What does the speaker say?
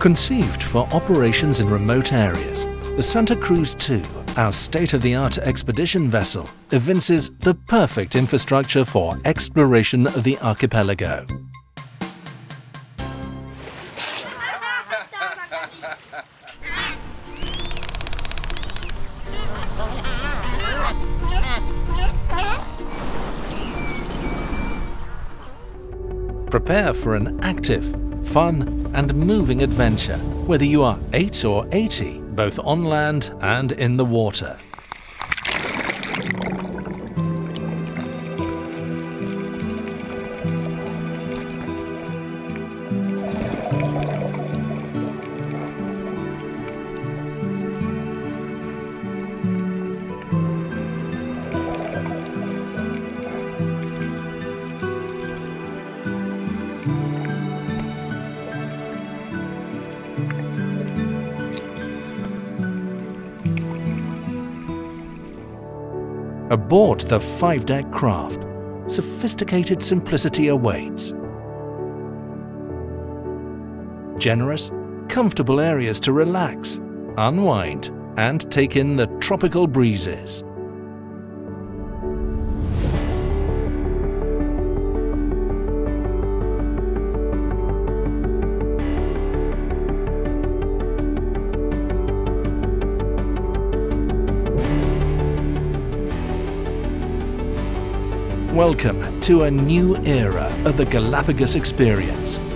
Conceived for operations in remote areas, the Santa Cruz II, our state-of-the-art expedition vessel, evinces the perfect infrastructure for exploration of the archipelago. Prepare for an active, fun and moving adventure, whether you are 8 or 80, both on land and in the water. Aboard the 5-deck craft, sophisticated simplicity awaits. Generous, comfortable areas to relax, unwind, and take in the tropical breezes. Welcome to a new era of the Galapagos experience.